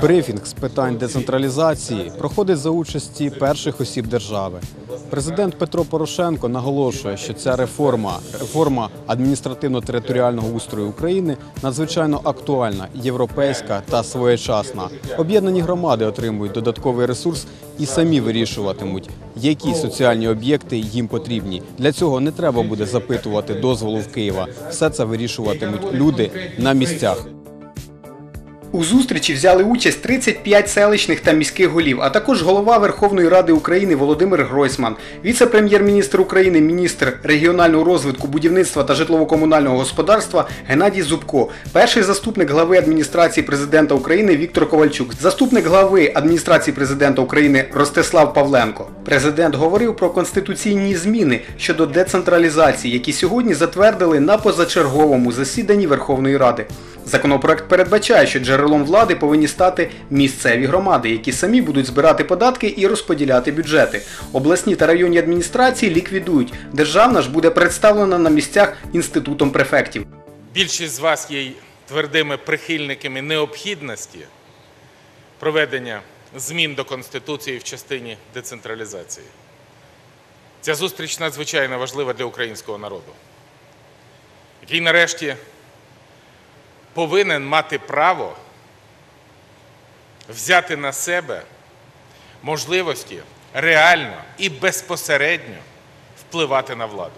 Брифінг з питань децентралізації проходить за участі перших осіб держави. Президент Петро Порошенко наголошує, що ця реформа адміністративно-територіального устрою України надзвичайно актуальна, європейська та своєчасна. Об'єднані громади отримують додатковий ресурс і самі вирішуватимуть, які соціальні об'єкти їм потрібні. Для цього не треба буде запитувати дозволу в Києва. Все це вирішуватимуть люди на місцях. У зустрічі взяли участь 35 селищних та міських голів, а також голова Верховної Ради України Володимир Гройсман, віце-прем'єр-міністр України, міністр регіонального розвитку, будівництва та житлово-комунального господарства Геннадій Зубко, перший заступник глави адміністрації президента України Віктор Ковальчук, заступник глави адміністрації президента України Ростислав Павленко. Президент говорив про конституційні зміни щодо децентралізації, які сьогодні затвердили на позачерговому засіданні Верховної Ради. Законопроект передбачає, що джерелом влади повинні стати місцеві громади, які самі будуть збирати податки і розподіляти бюджети. Обласні та районні адміністрації ліквідують. Державна ж буде представлена на місцях інститутом префектів. Більшість з вас є твердими прихильниками необхідності проведення змін до Конституції в частині децентралізації. Ця зустріч надзвичайно важлива для українського народу, який нарешті повинен мати право взяти на себе можливості реально і безпосередньо впливати на владу.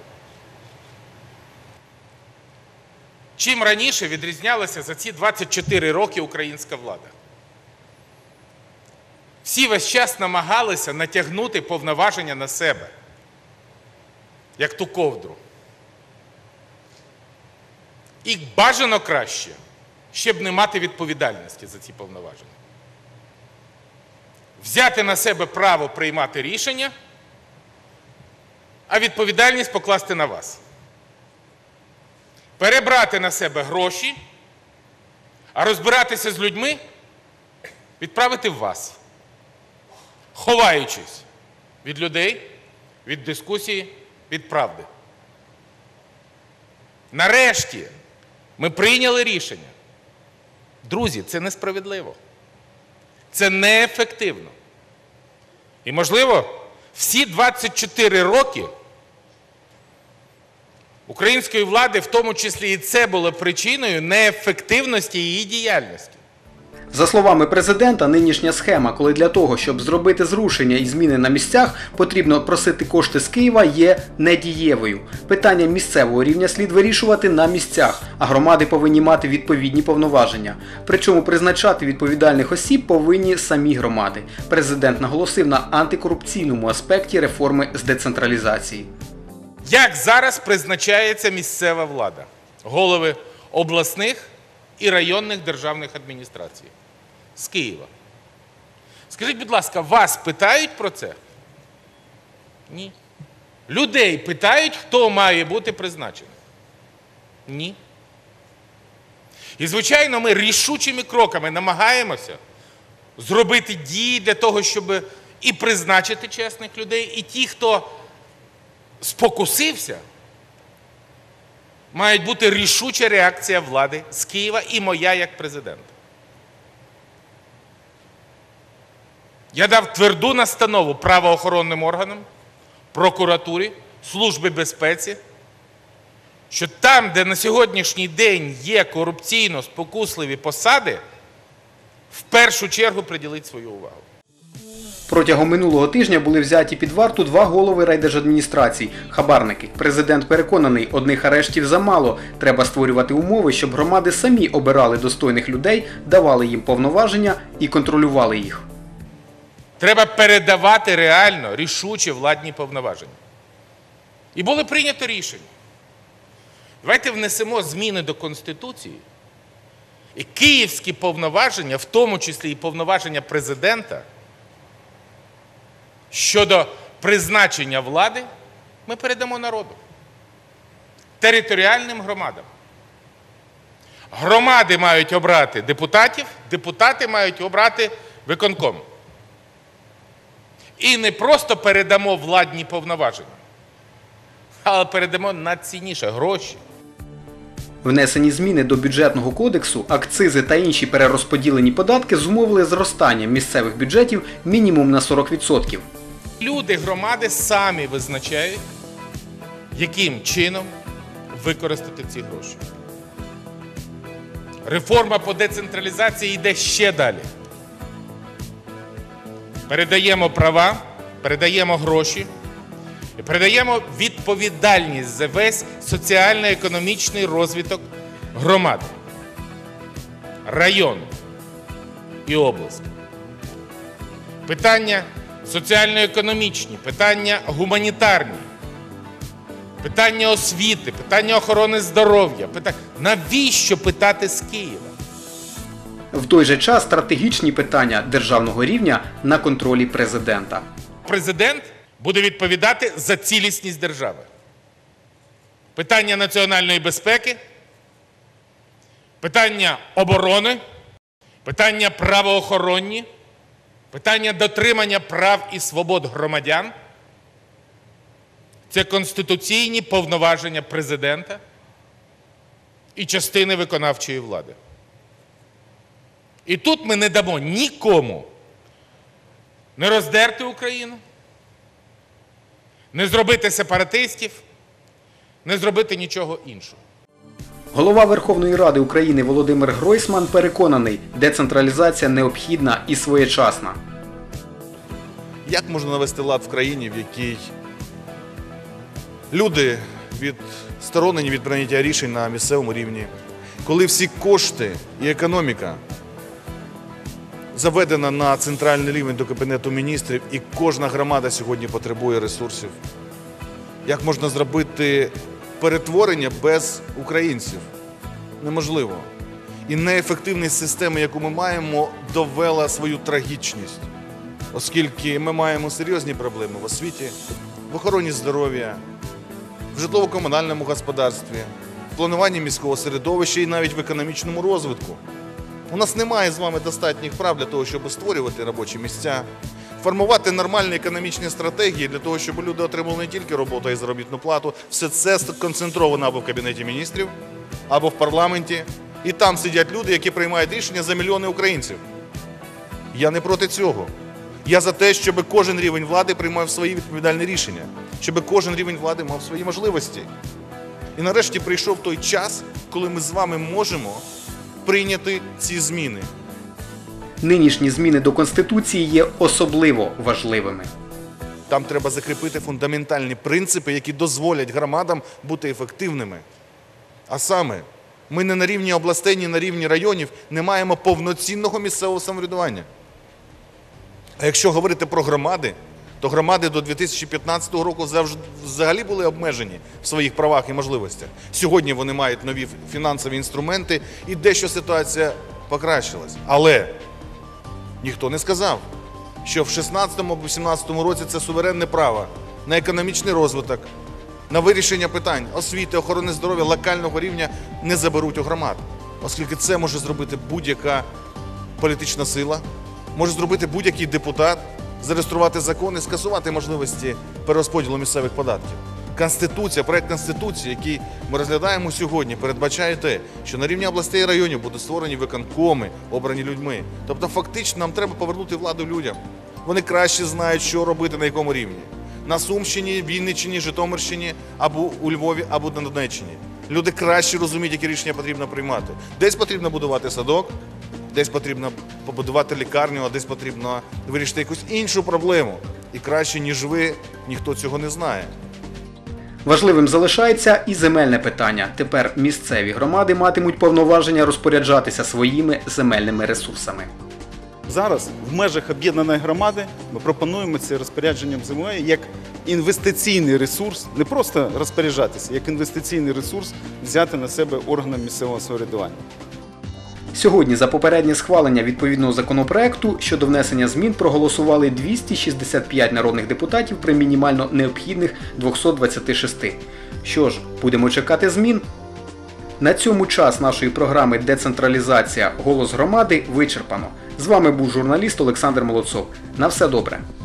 Чим раніше відрізнялася за ці 24 роки українська влада? Всі весь час намагалися натягнути повноваження на себе, як ту ковдру. І бажано краще, щоб не мати відповідальності за ці повноваження. Взяти на себе право приймати рішення, а відповідальність покласти на вас. Перебрати на себе гроші, а розбиратися з людьми відправити в вас, ховаючись від людей, від дискусії, від правди. Нарешті ми прийняли рішення. Друзі, це несправедливо. Це неефективно. І, можливо, всі 24 роки української влади, в тому числі і це було причиною неефективності її діяльності. За словами президента, нинішня схема, коли для того, щоб зробити зрушення і зміни на місцях, потрібно просити кошти з Києва, є недієвою. Питання місцевого рівня слід вирішувати на місцях, а громади повинні мати відповідні повноваження. Причому призначати відповідальних осіб повинні самі громади. Президент наголосив на антикорупційному аспекті реформи з децентралізації. Як зараз призначається місцева влада? Голови обласних і районних державних адміністрацій. З Києва. Скажіть, будь ласка, вас питають про це? Ні. Людей питають, хто має бути призначений? Ні. І, звичайно, ми рішучими кроками намагаємося зробити дії для того, щоб і призначити чесних людей, і ті, хто спокусився, має бути рішуча реакція влади з Києва і моя як президента. Я дав тверду настанову правоохоронним органам, прокуратурі, Службі безпеці, що там, де на сьогоднішній день є корупційно спокусливі посади, в першу чергу приділити свою увагу. Протягом минулого тижня були взяті під варту 2 голови райдержадміністрацій – хабарники. Президент переконаний, одних арештів замало. Треба створювати умови, щоб громади самі обирали достойних людей, давали їм повноваження і контролювали їх. Треба передавати реально рішучі владні повноваження. І було прийнято рішення. Давайте внесемо зміни до Конституції, і київські повноваження, в тому числі і повноваження президента, щодо призначення влади, ми передамо народу, територіальним громадам. Громади мають обрати депутатів, депутати мають обрати виконком. І не просто передамо владні повноваження, але передамо найцінніше – гроші. Внесені зміни до бюджетного кодексу, акцизи та інші перерозподілені податки зумовили зростання місцевих бюджетів мінімум на 40%. Люди, громади самі визначають, яким чином використати ці гроші. Реформа по децентралізації йде ще далі. Передаємо права, передаємо гроші і передаємо відповідальність за весь соціально-економічний розвиток громади, району і області. Питання соціально-економічні, питання гуманітарні, питання освіти, питання охорони здоров'я. Навіщо питати з Києва? В той же час стратегічні питання державного рівня на контролі президента. Президент буде відповідати за цілісність держави. Питання національної безпеки, питання оборони, питання правоохоронні, питання дотримання прав і свобод громадян – це конституційні повноваження президента і частини виконавчої влади. І тут ми не дамо нікому не роздерти Україну, не зробити сепаратистів, не зробити нічого іншого. Голова Верховної Ради України Володимир Гройсман переконаний, децентралізація необхідна і своєчасна. Як можна навести лад в країні, в якій люди відсторонені від прийняття рішень на місцевому рівні, коли всі кошти і економіка заведена на центральний рівень до Кабінету міністрів, і кожна громада сьогодні потребує ресурсів? Як можна зробити перетворення без українців? Неможливо. І неефективність системи, яку ми маємо, довела свою трагічність, оскільки ми маємо серйозні проблеми в освіті, в охороні здоров'я, в житлово-комунальному господарстві, в плануванні міського середовища і навіть в економічному розвитку. У нас немає з вами достатніх прав для того, щоб створювати робочі місця, формувати нормальні економічні стратегії для того, щоб люди отримали не тільки роботу, а й заробітну плату. Все це сконцентровано або в Кабінеті міністрів, або в парламенті. І там сидять люди, які приймають рішення за мільйони українців. Я не проти цього. Я за те, щоб кожен рівень влади приймав свої відповідальні рішення, щоб кожен рівень влади мав свої можливості. І нарешті прийшов той час, коли ми з вами можемо прийняти ці зміни. Нинішні зміни до Конституції є особливо важливими. Там треба закріпити фундаментальні принципи, які дозволять громадам бути ефективними. А саме, ми не на рівні областей, ні на рівні районів не маємо повноцінного місцевого самоврядування. А якщо говорити про громади, то громади до 2015 року взагалі були обмежені в своїх правах і можливостях. Сьогодні вони мають нові фінансові інструменти і дещо ситуація покращилась. Але ніхто не сказав, що в 2016 або 2017 році це суверенне право на економічний розвиток, на вирішення питань освіти, охорони здоров'я, локального рівня не заберуть у громад. Оскільки це може зробити будь-яка політична сила, може зробити будь-який депутат, зареєструвати закони, скасувати можливості перерозподілу місцевих податків. Конституція, проект Конституції, який ми розглядаємо сьогодні, передбачає те, що на рівні областей і районів будуть створені виконкоми, обрані людьми. Тобто фактично нам треба повернути владу людям. Вони краще знають, що робити на якому рівні. На Сумщині, Вінниччині, Житомирщині, або у Львові, або на Донеччині. Люди краще розуміють, які рішення потрібно приймати. Десь потрібно будувати садок, десь потрібно побудувати лікарню, а десь потрібно вирішити якусь іншу проблему. І краще, ніж ви, ніхто цього не знає. Важливим залишається і земельне питання. Тепер місцеві громади матимуть повноваження розпоряджатися своїми земельними ресурсами. Зараз в межах об'єднаної громади ми пропонуємо це розпорядженням землею як інвестиційний ресурс, не просто розпоряджатися, як інвестиційний ресурс взяти на себе органам місцевого самоврядування. Сьогодні за попереднє схвалення відповідного законопроекту щодо внесення змін проголосували 265 народних депутатів при мінімально необхідних 226. Що ж, будемо чекати змін? На цьому час нашої програми «Децентралізація. Голос громади» вичерпано. З вами був журналіст Олександр Молодцов. На все добре!